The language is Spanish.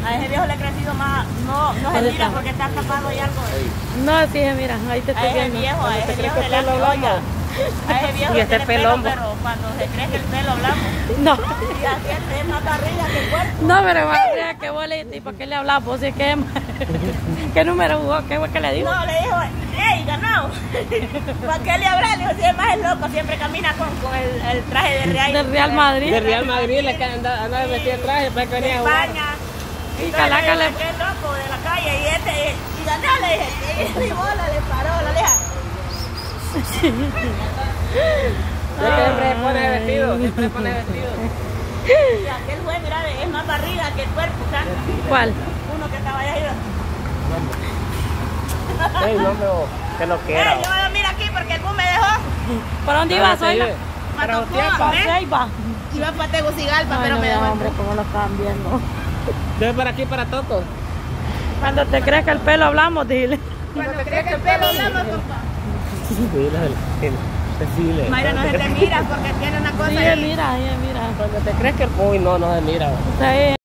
A ese viejo le ha crecido más, no se mira porque está tapado y algo. No, sí, mira, ahí te estoy A ese viendo. viejo le hace olla. A ese viejo Y le este tiene pelón, pelo, pero cuando se crece el pelo hablamos. No, Y así es más barriga que el cuerpo. no, pero vaya, qué bolita, ¿y por qué le hablamos? Si es que, ¿qué número jugó? ¿Qué fue que le dijo? No, le dijo, ¡ey, ganado! ¿Para qué le habrá? Le dijo, si es más el loco, siempre camina con el traje de Real. Del Real Madrid. De Real Madrid le anda vestido de traje para que venía a jugar. España. Y Calaca le... Qué loco de la calle y ganó, le dije, y bola le paró, la deja. Siempre se pone vestido, siempre se pone vestido. Y aquel güey, mira, es más barriga que el cuerpo, ¿sabes? ¿Cuál? Uno que estaba allá arriba. Ey, no me que lo quiera. Yo mira aquí porque el bus me dejó. ¿Por dónde ibas hoy? Para Iba. Iba para Tegucigalpa, pero me dejó. Hombre, cómo lo estaban viendo. Debe para aquí, para Toto. Cuando te crees que el pelo hablamos, dile. Cuando crees que el pelo hablamos, papá. Decile. Mayra no se te mira porque tiene una cosa Sí, ahí. mira. Cuando te crees que el... Uy, no se mira. Sí.